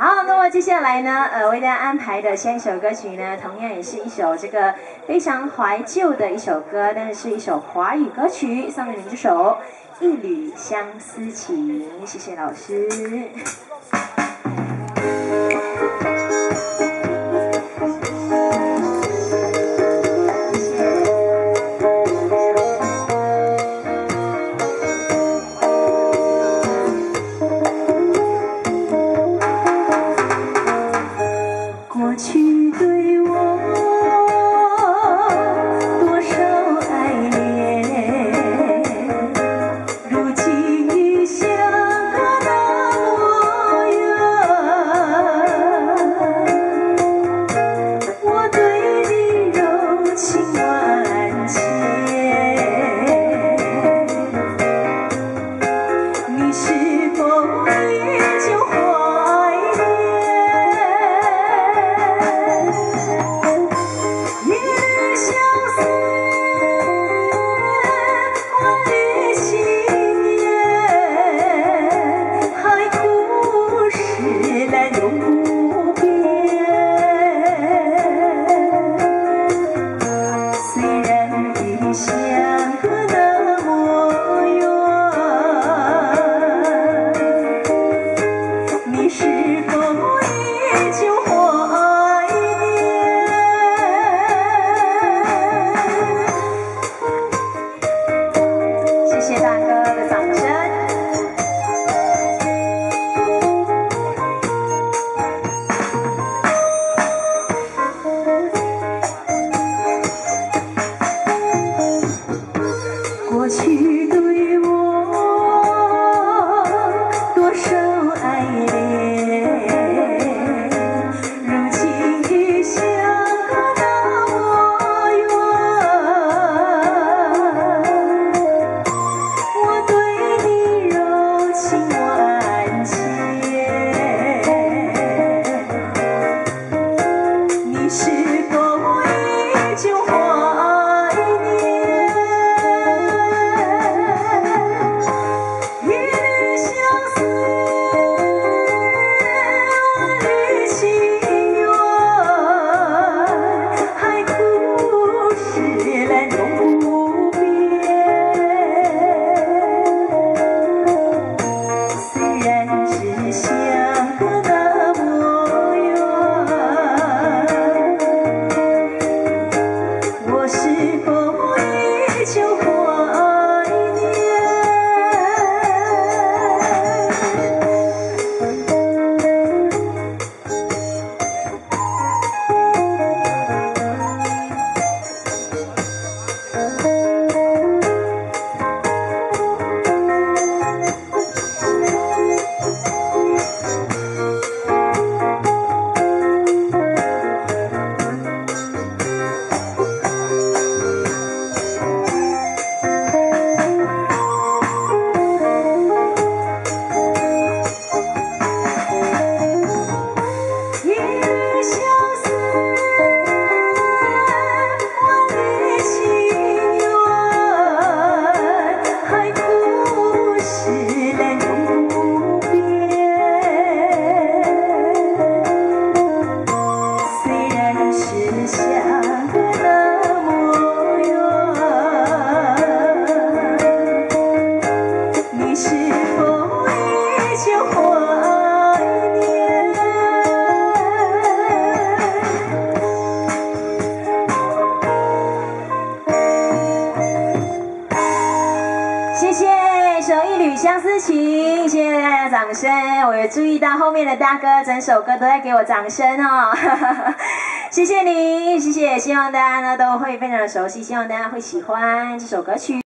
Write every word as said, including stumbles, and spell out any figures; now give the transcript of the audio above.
好，那么接下来呢，呃，为大家安排的下一首歌曲呢，同样也是一首这个非常怀旧的一首歌，但是是一首华语歌曲，送给您这首《一缕相思情》，谢谢老师。 过去对我多少爱恋，如今已相隔那么远。我对你柔情万千，你是否依旧怀念？过去对我多少爱恋，如今已相隔那么远。我对你柔情万千，你是否依旧怀念？ 谢谢一首《一缕相思情》，谢谢大家掌声。我有注意到后面的大哥，整首歌都在给我掌声哦，谢谢你，谢谢。希望大家呢都会非常的熟悉，希望大家会喜欢这首歌曲。